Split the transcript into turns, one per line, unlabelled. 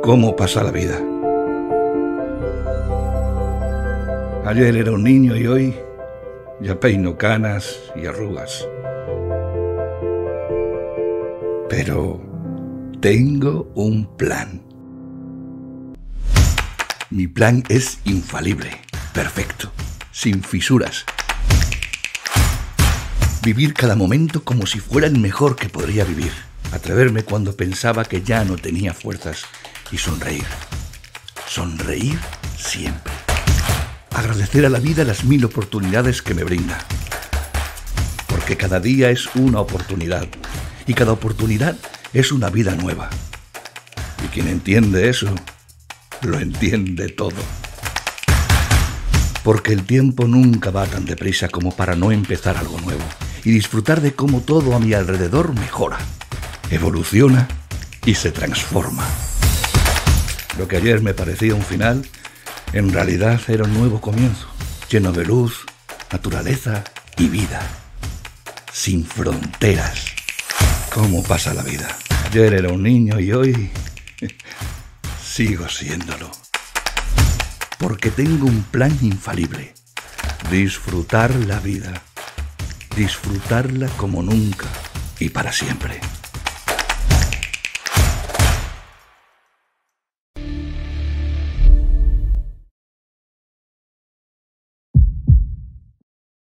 cómo pasa la vida. Ayer era un niño y hoy ya peino canas y arrugas. Pero tengo un plan. Mi plan es infalible, perfecto, sin fisuras. Vivir cada momento como si fuera el mejor que podría vivir. Atreverme cuando pensaba que ya no tenía fuerzas y sonreír. Sonreír siempre. Agradecer a la vida las 1000 oportunidades que me brinda. Porque cada día es una oportunidad y cada oportunidad es una vida nueva. Y quien entiende eso, lo entiende todo. Porque el tiempo nunca va tan deprisa como para no empezar algo nuevo y disfrutar de cómo todo a mi alrededor mejora, evoluciona y se transforma. Lo que ayer me parecía un final, en realidad era un nuevo comienzo, lleno de luz, naturaleza y vida. Sin fronteras. ¿Cómo pasa la vida? Ayer era un niño y hoy sigo siéndolo. Porque tengo un plan infalible. Disfrutar la vida. Disfrutarla como nunca y para siempre.